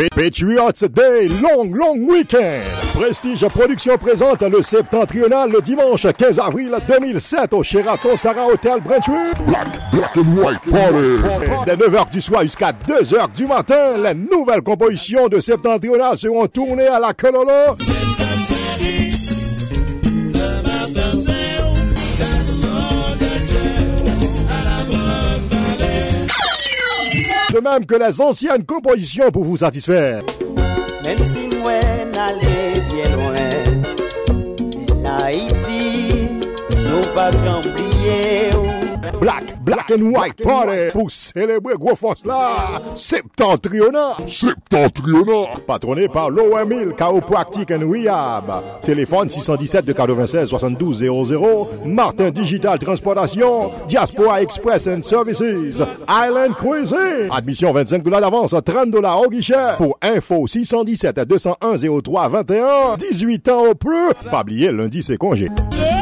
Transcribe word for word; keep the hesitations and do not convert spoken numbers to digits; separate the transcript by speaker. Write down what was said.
Speaker 1: Patriots Day Long Long Weekend. Prestige Production présente le septentrional le dimanche quinze avril deux mille sept au Sheraton Tara Hotel Brentwood.
Speaker 2: Black, black and white party.
Speaker 1: De neuf heures du soir jusqu'à deux heures du matin, les nouvelles compositions de septentrional seront tournées à la Cololo. De même que les anciennes compositions pour vous satisfaire.
Speaker 3: Même si moi n'allais bien loin, l'Haïti, nous pas oublier.
Speaker 1: Black, black and white party pour célébrer gros force là. Septentrional.
Speaker 2: Septentrional.
Speaker 1: Patronné par l'O M I L Chiropractic and Rehab. Téléphone six cent dix-sept de quatre-vingt-seize soixante-douze zéro zéro. Martin Digital Transportation. Diaspora Express and Services. Island Cuisine. Admission vingt-cinq dollars d'avance, trente dollars au guichet. Pour info six cent dix-sept deux cent un zéro trois vingt et un. dix-huit ans au plus. Pas oublier, lundi c'est congé.